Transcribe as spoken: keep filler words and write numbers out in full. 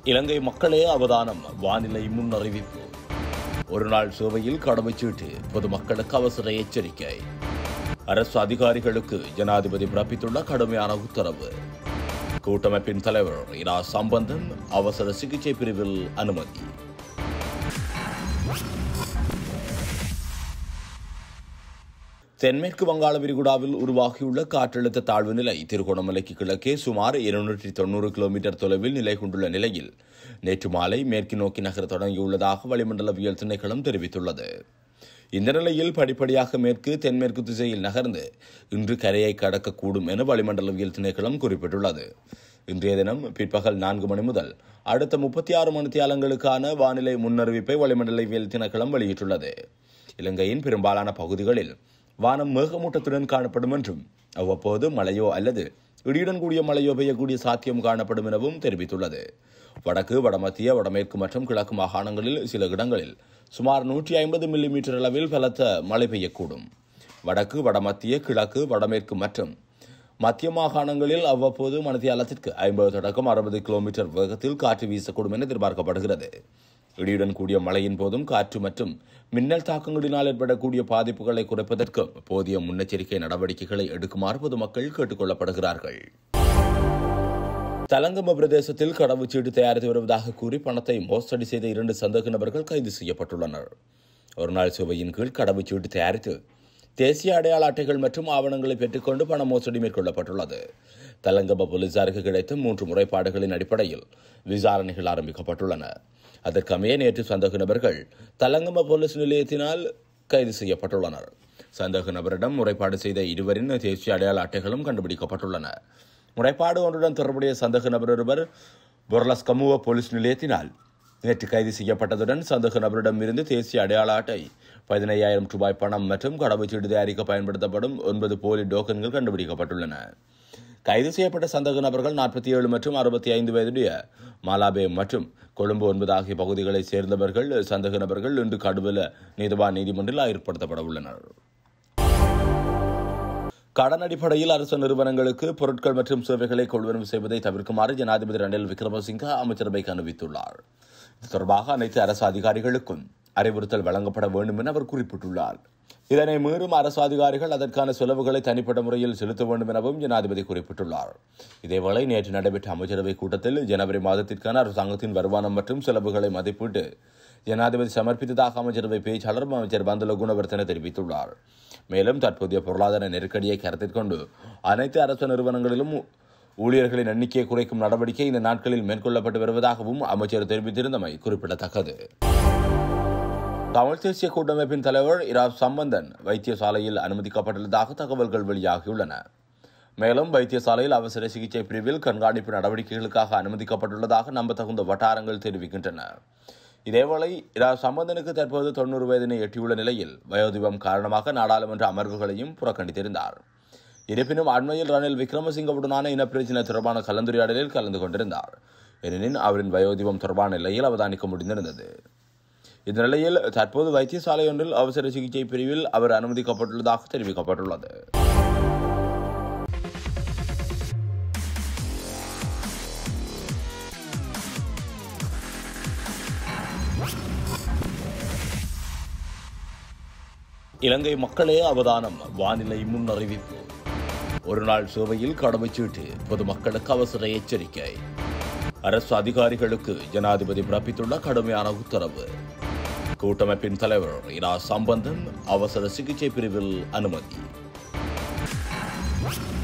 இலங்கை மக்களே அவதானம், வானிலை முன்னறிவிப்பு. ஒரு நாள் சேவையில் கடமைச்சீட்டு, பொதுமக்களுக்கு அவசர எச்சரிக்கை. அரசு அதிகாரிகளுக்கு ஜனாதிபதி பிறப்பித்துள்ள கடுமையான உத்தரவு. கூட்டமைப்பின் தலைவர் இரா சம்பந்தன் அவசர சிகிச்சை பிரிவில் அனுமதி. தென்மேற்கு வங்காள விரிகுடாவில் உருவாகியுள்ள காற்றழுத்த தாழ்வு நிலை திருகோணமலைக்கு கிழக்கே சுமார் இருநூற்றி தொன்னூறு கிலோமீட்டர் தொலைவில் நிலை கொண்டுள்ள நிலையில் நேற்று மாலை மேற்கு நோக்கி நகர தொடங்கியுள்ளதாக வளிமண்டலவியல் திணைக்களம் தெரிவித்துள்ளது. இந்த நிலையில் படிப்படியாக மேற்கு தென்மேற்கு திசையில் நகர்ந்து இன்று கரையை கடக்கக்கூடும் என வளிமண்டலவியல் திணைக்களம் குறிப்பிட்டுள்ளது. இன்றைய தினம் பிற்பகல் நான்கு மணி முதல் அடுத்த முப்பத்தி ஆறு மணித்தியாலங்களுக்கான வானிலை முன்னறிவிப்பை வளிமண்டலவியல் திணைக்களம் வெளியிட்டுள்ளது. இலங்கையின் பெரும்பாலான பகுதிகளில் வானம் மேகமூட்டத்துடன் காணப்படும் என்றும் அவ்வப்போது மழையோ அல்லது இடியுடன் கூடிய மழையோ பெய்யக்கூடிய சாத்தியம் காணப்படும் எனவும் தெரிவித்துள்ளது. வடக்கு, வடமத்திய, வடமேற்கு மற்றும் கிழக்கு மாகாணங்களில் சில இடங்களில் சுமார் நூற்றி ஐம்பது மில்லி மீட்டர் அளவில் பலத்த மழை பெய்யக்கூடும். வடக்கு, வடமத்திய, கிழக்கு, வடமேற்கு மற்றும் மத்திய மாகாணங்களில் அவ்வப்போது மணித்தியாலத்திற்கு ஐம்பது தொடக்கம் அறுபது கிலோமீட்டர் வேகத்தில் காற்று வீசக்கூடும் என எதிர்பார்க்கப்படுகிறது. இடியுடன் கூடிய மழையின் போதும் காற்று மற்றும் மின்னல் தாக்கங்களினால் ஏற்படக்கூடிய பாதிப்புகளை குறைப்பதற்கு போதிய முன்னெச்சரிக்கை நடவடிக்கைகளை எடுக்குமாறு பொதுமக்கள் கேட்டுக் கொள்ளப்படுகிறார்கள். தலங்கம பிரதேசத்தில் கடவுச்சீட்டு தயாரித்து வருவதாக கூறி பணத்தை மோசடி செய்த இரண்டு சந்தேக நபர்கள் கைது செய்யப்பட்டுள்ளனர். ஒருநாள் சேவையின் கீழ் கடவுச்சீட்டு தயாரித்து தேசிய அடையாள அட்டைகள் மற்றும் ஆவணங்களை பெற்றுக்கொண்டு பண மோசடி மேற்கொள்ளப்பட்டுள்ளது. தலங்கம போலீசாருக்கு கிடைத்த மூன்று முறைப்பாடுகளின் அடிப்படையில் விசாரணைகள் ஆரம்பிக்கப்பட்டுள்ளன. அதற்கமைய நேற்று சந்தேக நபர்கள் தலங்கம போலீஸ் நிலையத்தினால் கைது செய்யப்பட்டுள்ளனர். சந்தேக நபரிடம் முறைப்பாடு செய்த இருவரின் தேசிய அடையாள அட்டைகளும் கண்டுபிடிக்கப்பட்டுள்ளன. முறைப்பாடு ஒன்றுடன் தொடர்புடைய சந்தேக நபர் ஒருவர் பொர்லஸ்கமுவ போலீஸ் நிலையத்தினால் நேற்று கைது செய்யப்பட்டதுடன் சந்தேக நபரிடம் இருந்து தேசிய அடையாள அட்டை, பதினையாயிரம் ரூபாய் பணம் மற்றும் கடவுச்சீட்டு தயாரிக்க பயன்படுத்தப்படும் ஒன்பது போலி டோக்கன்கள் கண்டுபிடிக்கப்பட்டுள்ளன. கைது செய்யப்பட்ட சந்தேக நபர்கள் நாற்பத்தி ஏழு மற்றும் அறுபத்தி ஐந்து வயதுடைய மாலாபே மற்றும் கொழும்பு ஒன்பது ஆகிய பகுதிகளைச் சேர்ந்தவர்கள். சந்தேக நபர்கள் இன்று கடுவல நீதிவான் நீதிமன்றில் ஆயர்படுத்தப்பட உள்ளனர். கடன் அடிப்படையில் அரசு நிறுவனங்களுக்கு பொருட்கள் மற்றும் சேவைகளை கொள்வனவு செய்வதை தவிர்க்குமாறு ஜனாதிபதி ரணில் விக்ரமசிங்க அமைச்சரவைக்கு அறிவித்துள்ளார். இது தொடர்பாக அனைத்து அரசு அதிகாரிகளுக்கும் அறிவுறுத்தல் வழங்கப்பட வேண்டும் என அவர் குறிப்பிட்டுள்ளார். இதனை மீறும் அரசு அதிகாரிகள் அதற்கான செலவுகளை தனிப்பட்ட முறையில் செலுத்த வேண்டும் எனவும் ஜனாதிபதி குறிப்பிட்டுள்ளார். இதேவேளை நேற்று நடைபெற்ற அமைச்சரவை கூட்டத்தில் ஜனவரி மாதத்திற்கான அரசாங்கத்தின் வருமானம் மற்றும் செலவுகளை மதிப்பிட்டு ஜனாதிபதி சமர்ப்பித்ததாக அமைச்சரவை பேச்சாளர் அமைச்சர் பந்துல குணவர்த்தன தெரிவித்துள்ளார். மேலும் தற்போதைய பொருளாதார நெருக்கடியை கருத்தில் கொண்டு அனைத்து அரசு நிறுவனங்களிலும் ஊழியர்களின் எண்ணிக்கையை குறைக்கும் நடவடிக்கை இந்த நாட்களில் மேற்கொள்ளப்பட்டு வருவதாகவும் அமைச்சர் தெரிவித்திருந்தமை குறிப்பிடத்தக்கது. தமிழ் தேசிய கூட்டமைப்பின் தலைவர் இரா சம்பந்தன் வைத்தியசாலையில் அனுமதிக்கப்பட்டுள்ளதாக தகவல்கள் வெளியாகியுள்ளன. மேலும் வைத்தியசாலையில் அவசர சிகிச்சை பிரிவில் கண்காணிப்பு நடவடிக்கைகளுக்காக அனுமதிக்கப்பட்டுள்ளதாக நம்பத்தகுந்த வட்டாரங்கள் தெரிவிக்கின்றன. இதேவேளை இரா சம்பந்தனுக்கு தற்போது தொன்னூறு வயதினை எட்டியுள்ள நிலையில் வயோதிபம் காரணமாக நாடாளுமன்ற அமர்வுகளையும் புறக்கணித்திருந்தார். இருப்பினும் அண்மையில் ரணில் விக்ரமசிங்கவுடனான இனப்பிரச்சினை தொடர்பான கலந்துரையாடலில் கலந்து கொண்டிருந்தார். எனினும் அவரின் வயோதிபம் தொடர்பான நிலையில் அவதானிக்க முடிந்திருந்தது. இந்த நிலையில் தற்போது வைத்தியசாலை ஒன்றில் அவசர சிகிச்சை பிரிவில் அவர் அனுமதிக்கப்பட்டுள்ளதாக தெரிவிக்கப்பட்டுள்ளது. இலங்கை மக்களே அவதானம், வானிலை முன்னறிவிப்பு. ஒரு நாள் சேவையில் கடமைச்சீட்டு, பொதுமக்களுக்கு அவசர எச்சரிக்கை. அரசு அதிகாரிகளுக்கு ஜனாதிபதி பிறப்பித்துள்ள கடுமையான உத்தரவு. கூட்டமைப்பின் தலைவர் இரா சம்பந்தன் அவசர சிகிச்சை பிரிவில் அனுமதி.